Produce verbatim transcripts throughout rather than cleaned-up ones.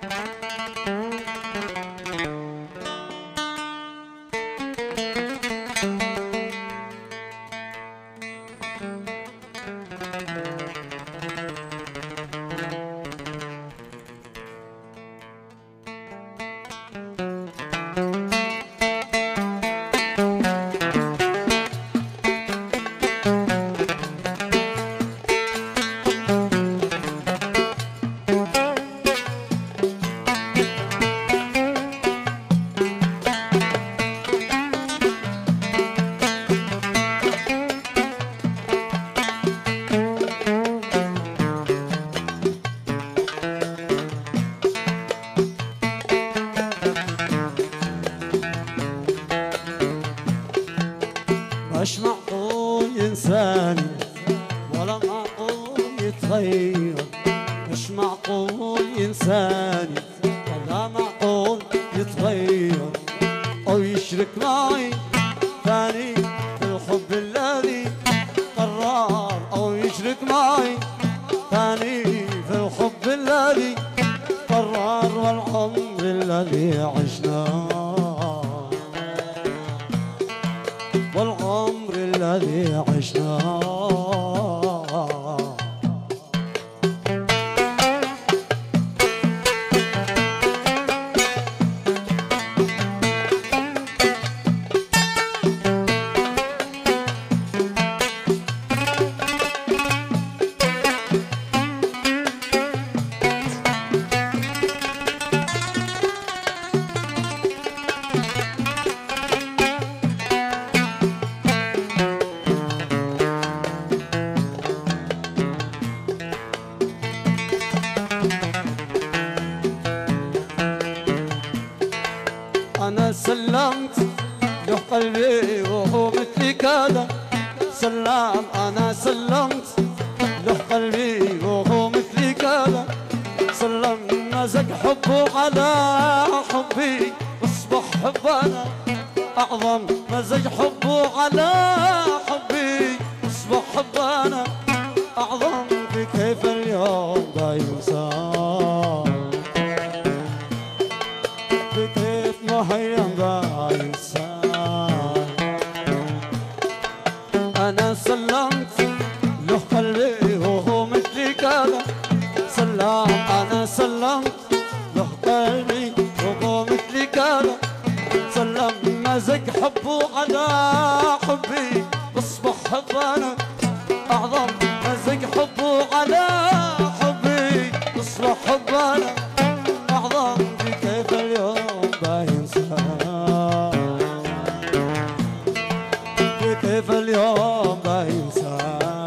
مش معقول إنساني ولا معقول يتغير، مش معقول إنساني ولا معقول يتغير أو يشرك معي ثاني في الحب الذي قرر، أو يشرك معي ثاني في الحب الذي قرر، والعمر الذي عشناه والعمر الذي عشناه. أنا سلمت له قلبي وهو مثلي كذا، سلام أنا سلمت له قلبي وهو مثلي كذا، سلم مزق حبه على حبي أصبح حبنا أعظم، مزق حبه على حبي أصبح حبنا أعظم، بكيف اليوم دا ينسى بكيف مهيم دا ينسى. أنا سلمت له قلبي وهو مثلي كذا، سلام أنا سلمت له قلبي وهو مثلي كذا، سلم مزق حبه على حبي أصبح حبنا أعظم، مزق حبه على حبي أصبح حبنا أعظم، بكيف اليوم دا ينسى بكيف اليوم دا ينسى.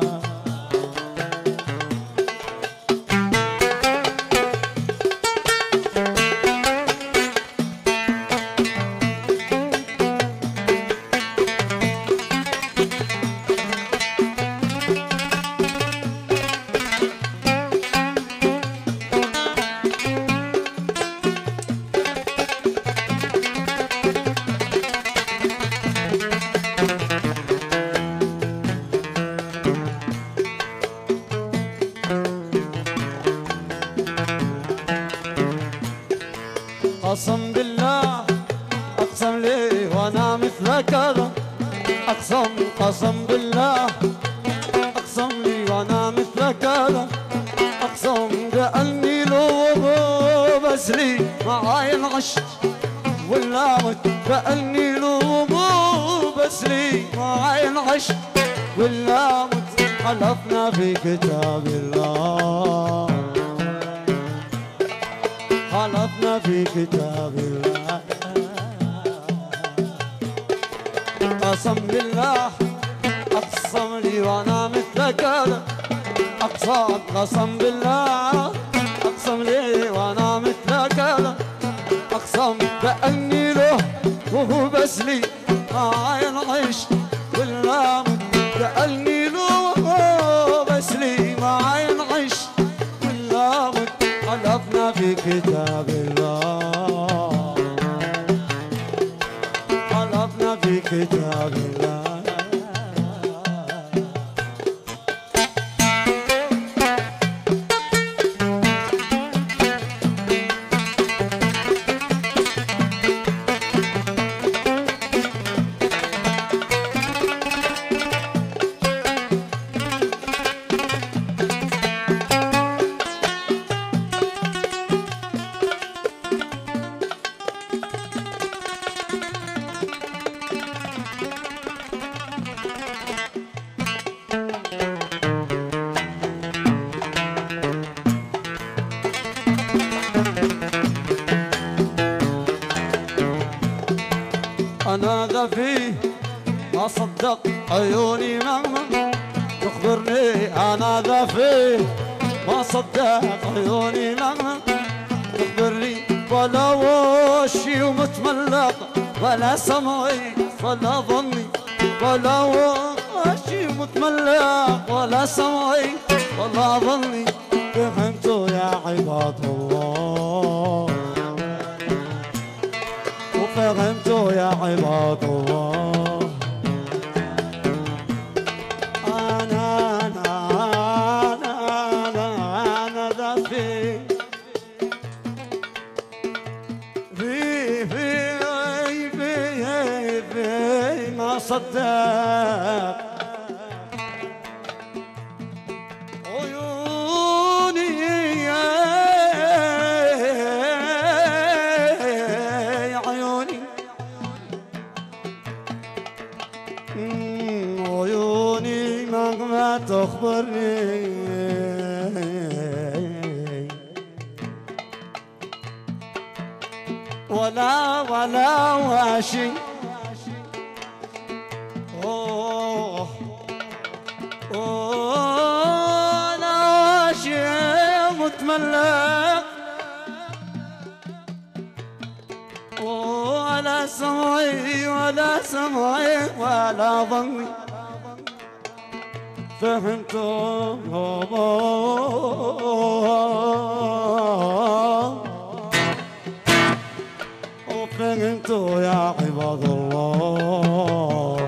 قسم بالله أقسم لي وأنا مثلك هذا، أقسم قسم بالله أقسم لي وأنا مثلك هذا، أقسم بأني لو بس لي معاي العشق ولا مت، بأني لو بس لي معاي العشق ولا مت، حلفنا في كتاب الله حلفنا في كتاب الله، قسم بالله أقسم لي وأنا مثلك هذا، أقسم قسم بالله أقسم لي وأنا مثلك هذا، أقسم بأني له وهو بس لي معاي العشق ولا مت، بأني له وهو بس لي معاي العشق ولا مت، حلفنا في كتاب الله حلفنا في كتاب الله. أنا ذا فيه ما صدق عيوني مهما تخبرني، أنا ذا فيه ما صدق عيوني مهما تخبرني، ولا وشي ومتملق ولا سمعي ولا ظني، ولا وشي ومتملق ولا سمعي ولا ظني. فهمتوا يا عباد الله، وفهمتوا يا عباد الله. أنا أنا أنا أنا أنا ذا في في في في في ما صدق عيوني مهما تخبرني، ولا ولا واشي اوه اوه لا واشي متملق، ولا سمعي ولا سمعي ولا ظني. فهمتوا وفهمتوا يا عباد الله.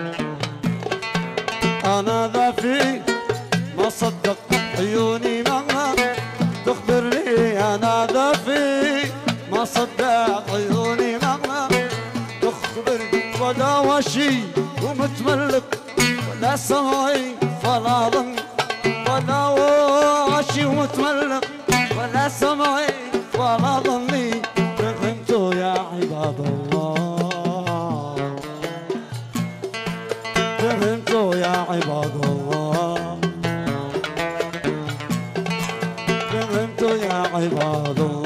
أنا ذا في ما صدق عيوني مهما تخبرني، أنا ذا في ما صدق عيوني مهما تخبرني، ولا وشي ومتملق ولا سمعي ولا ظن، ولا وشي ومتملق ولا سمعي ولا ظني. فهمتوا يا عباد الله، فهمتوا يا عباد الله، فهمتوا يا عباد الله.